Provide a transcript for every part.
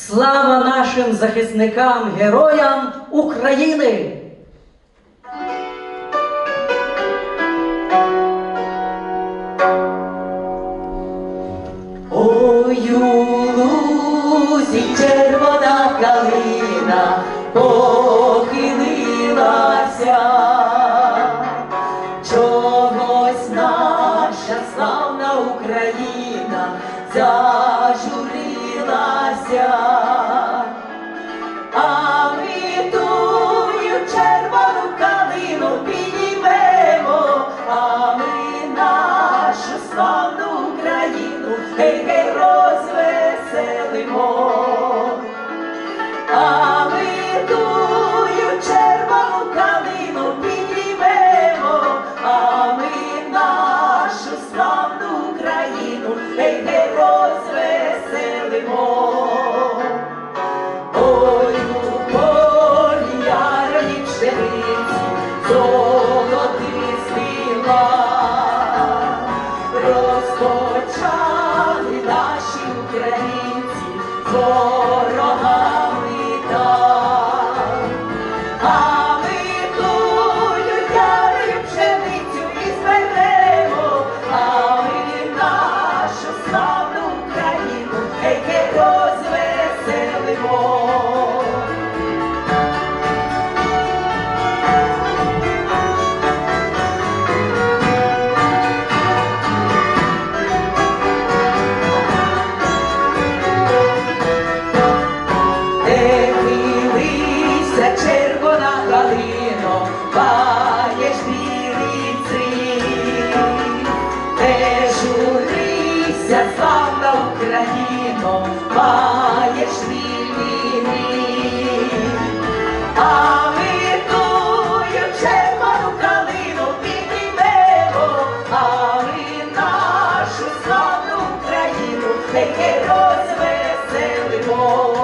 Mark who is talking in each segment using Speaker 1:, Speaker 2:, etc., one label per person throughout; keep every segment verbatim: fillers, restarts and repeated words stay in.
Speaker 1: Слава нашим захисникам, героям України! Ой, у лузі червона калина похилилася, чогось наша славна Україна зажурилася. А ми тую червону калину підіймемо, а ми нашу славну Україну гей-гей розвеселимо. А ми тую червону калину підіймемо, а ми нашу славну Україну гей-гей розвеселимо. Ой, у полі ярої пшениці золотий співак розпочали наші українці з ворогами так. А ми тую ярою пшеницю і зберемо, а ми нашу славну Україну гей-гей розвеселимо. Червона калино, паєш білий цвіт, не журися, славна Україно, маєш вільний рід. А ми тую червону калину підіймемо, а ми нашу славну Україну гей-гей розвеселимо.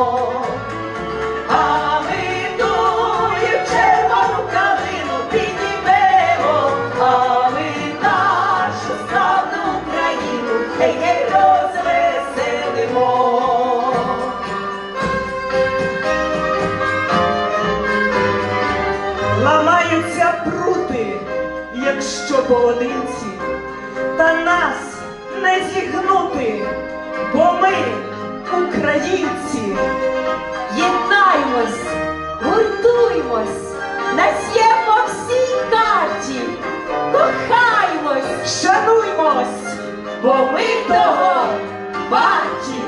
Speaker 1: Гей-гей розвеселимо.
Speaker 2: Ламаються прути, якщо поодинці, та нас не зігнути, бо ми українці.
Speaker 3: Єднаймось, гуртуймось, нас є по всій карті, кохаймось,
Speaker 2: Шануймось,
Speaker 3: бо ми того варті.